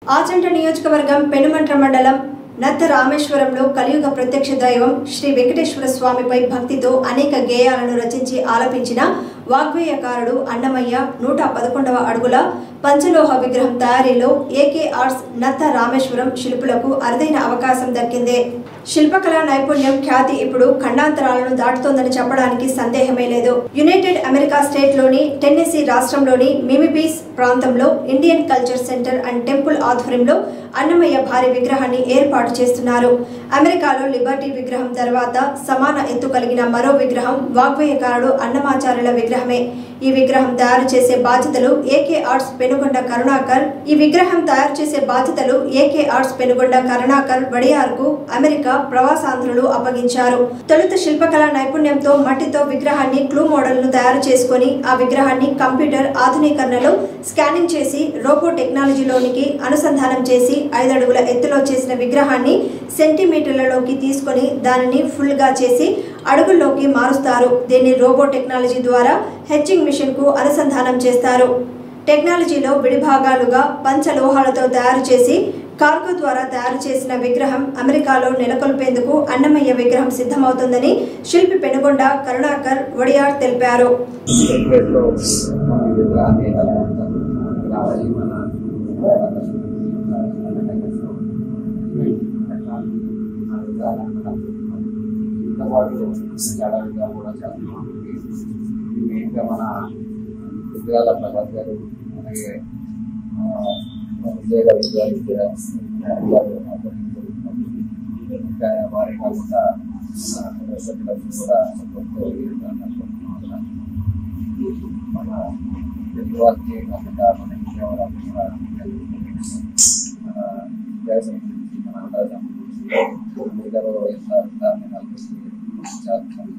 ఆచంట నియోజకవర్గం పెనుమంట్ర మండలం నత్త రామేశ్వరంలో కలియుగ ప్రత్యక్ష దైవం శ్రీ వెంకటేశ్వర స్వామిపై భక్తితో అనేక గేయాలను రచించి ఆలపించిన వాగ్వేయకారుడు అన్నమయ్య 111వ అడుగుల పంచలోహ విగ్రహం తయారీలో ఏకే ఆర్ట్స్ నత్త రామేశ్వరం శిల్పులకు అరుదైన అవకాశం దక్కింది. శిల్పకళా నైపుణ్యం ఖ్యాతి ఇప్పుడు ఖండాంతరాలను దాటుతోందని చెప్పడానికి సందేహమే లేదు. యునైటెడ్ అమెరికా స్టేట్లోని టెన్నెసీ రాష్ట్రంలోని మిమిపీస్ ప్రాంతంలో Indian culture centre and temple ఆధ్వర్యంలో అన్నమయ్య భారీ విగ్రహాన్ని ఏర్పాటు చేస్తున్నారు. అమెరికాలో లిబర్టీ విగ్రహం తర్వాత సమాన ఎత్తు కలిగిన మరో విగ్రహం వాగ్వేయకారుడు అన్నమాచార్యుల విగ్రహమే. ఈ విగ్రహం తయారు చేసే బాధ్యతలు ఏకే ఆర్ట్స్ పెనుగొండ కరుణాకర్ వడియార్కు అమెరికా ప్రవాసాంధ్రులు అప్పగించారు. తొలుత శిల్పకళా నైపుణ్యంతో మట్టితో విగ్రహాన్ని క్లూ మోడల్ ను తయారు చేసుకుని ఆ విగ్రహాన్ని కంప్యూటర్ ఆధునీకరణలో స్కానింగ్ చేసి రోబో టెక్నాలజీలోనికి అనుసంధానం చేసి 5 అడుగుల ఎత్తులో చేసిన విగ్రహాన్ని సెంటీమీటర్లలోకి తీసుకొని దానిని ఫుల్ గా చేసి అడుగుల్లోకి మారుస్తారు. దీన్ని రోబో టెక్నాలజీ ద్వారా హెచ్చింగ్ మిషన్ కు అనుసంధానం చేస్తారు. టెక్నాలజీలో విడిభాగాలుగా పంచలోహాలతో తయారు చేసి కార్గో ద్వారా తయారు చేసిన విగ్రహం అమెరికాలో నెలకొల్పేందుకు అన్నమయ్య విగ్రహం సిద్ధమవుతుందని శిల్పి పెనుగొండ కరుణాకర్ వడియార్ తెలిపారు. మన విగ్రహాల ప్రసాద్ గారు అలాగే విజయ్ గారు ఇంకా వారే కాకుండా కూడా మన తెలుగు వారికి కాకుండా మన విజయవాడలో కూడా మన ఎంత